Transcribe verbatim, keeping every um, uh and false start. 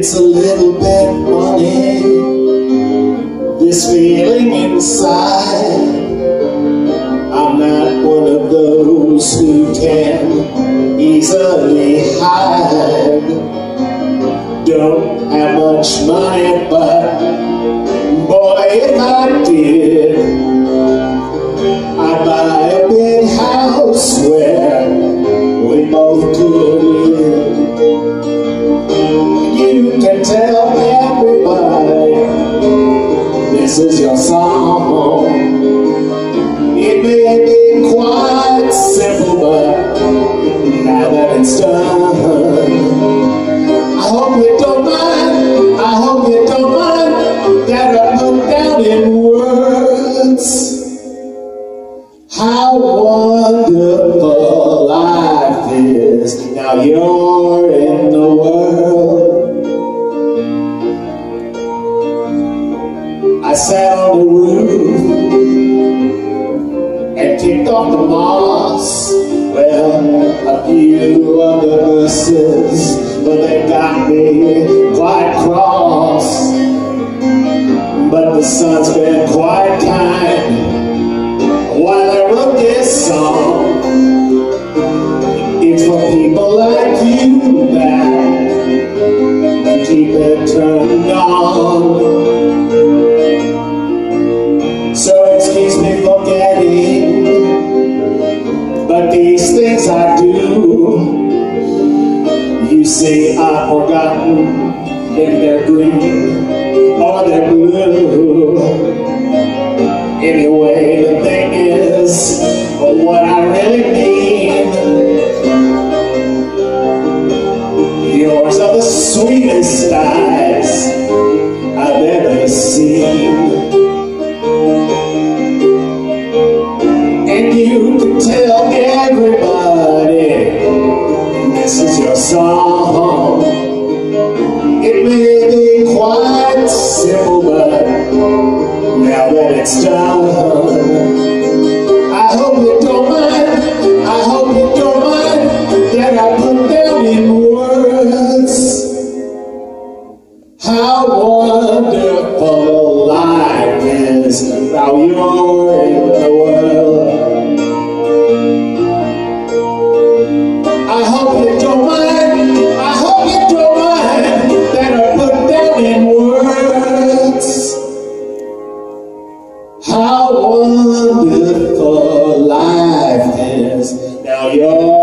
It's a little bit funny, this feeling inside. I'm not one of those who can easily hide. Don't have much money, but boy, if I did, I'd buy a big house where we both could live. You can tell everybody this is your song. It may be quite simple, but now that it's done, I hope you don't mind, I hope you don't mind that I put down in words how wonderful life is. Now you're in the world. I sat on the roof and kicked off the moss. Well, a few other verses, but they got me quite cross. But the sun's been quite kind while I wrote this song. It's for people like you that keep it turned on. So excuse me for getting, but these things I do, you see, I've forgotten if they're green or they're blue. Anyway, the thing is, what I really mean, yours are the sweetest eyes I've ever seen. And you can tell everybody this is your song. It may be quite simple, but now that it's done, I hope you don't mind, I hope you don't mind that I put down in words how wonderful life is. Now you're in the world. I hope you don't mind, I hope you don't mind that I put down in words how wonderful life is. Now you're